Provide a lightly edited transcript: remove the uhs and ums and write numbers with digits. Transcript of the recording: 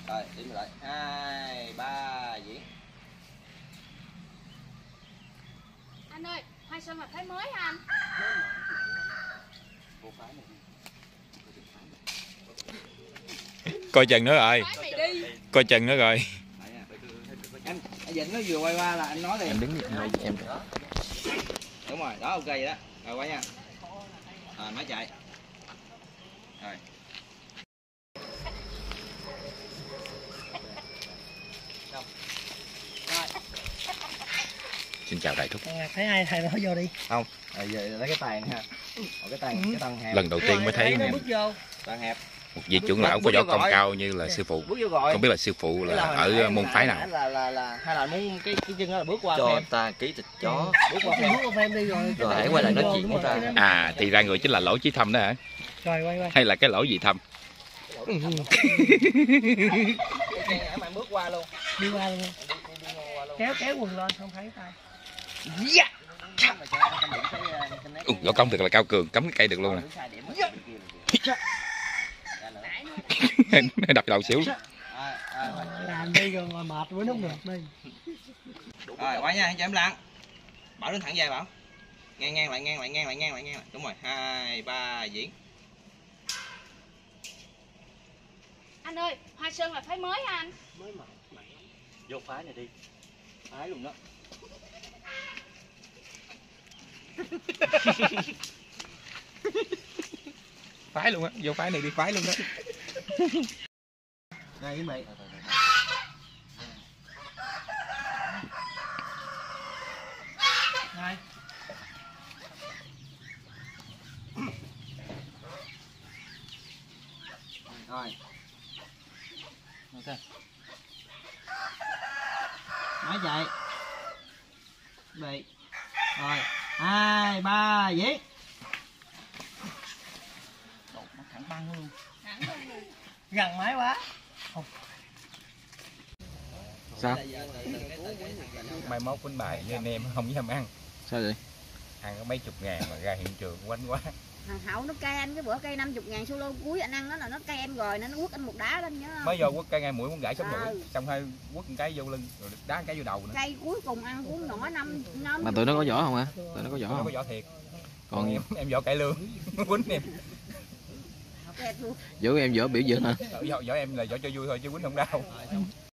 Rồi điểm lại 2, 3 diễn. Anh ơi, Hoa Sơn là phái mới hả anh? Coi chừng nữa rồi. Coi chừng nữa rồi. Anh Vịnh nó vừa quay qua là anh nói liền. Em đứng em. Đúng rồi, đó ok vậy đó. Rồi qua nha. Rồi máy chạy. Rồi. Xin chào đại thúc. Thấy ai thầy bỏ vô đi. Không, giờ lấy cái tàn ha. Cái tàn hẹp. Lần đầu tiên mới thấy bước vô. Tàn hẹp. một vị trưởng lão có võ công cao như là sư phụ. Không biết là sư phụ là ở môn phái nào. Là hay là muốn cái chân đó là bước qua cho phèm. ta ký thịt chó Bước qua phèm đi rồi. rồi hãy quay lại nói chuyện với ta. À thì ra người chính là Lỗ Chí Thâm đó hả? Rồi quay. Hay là cái Lỗ gì Thâm? Cái bạn bước qua luôn. Đi qua luôn. Kéo quần lên không thấy tay. Võ công thật là cao cường, cắm cái cây được luôn nè. Đập đầu xíu. Làm đi rồi ngồi mệt với nó mệt đi. Rồi quay nha, cho em lặng. Bảo đứng thẳng dài Bảo. Ngang lại. Đúng rồi, 2, 3 diễn. Anh ơi, Hoa Sơn là phái mới hả anh? Mới mà vô phái này đi. Phái luôn đó. Phái luôn á, vô phái này đi phái luôn đó. Đây với mày. Rồi. Rồi. Ok. Máy chạy. Bị. Rồi, 2, 3 diễn. Nó thẳng băng luôn. Gần máy quá. Sao? Mai mốt quýnh bài với anh em không dám ăn. Sao vậy? Ăn có mấy chục ngàn mà ra hiện trường quánh quá. Thằng Hậu nó cay anh cái bữa cây 50.000 solo cuối anh ăn đó là nó cay em rồi nên nó quất anh một đá lên nhớ không? Mới vô quất cái ngay mũi muốn gãy sống mũi, xong hơi quất một cái vô lưng rồi đá một cái vô đầu nữa. Cây cuối cùng ăn cuốn nhỏ 5. Mà tụi nó có võ không hả? Tụi nó có võ Nó không? có võ thiệt. Còn em võ cải lương. Quýnh em. võ em võ biểu diễn hả? Võ em là võ cho vui thôi chứ quýnh không đau.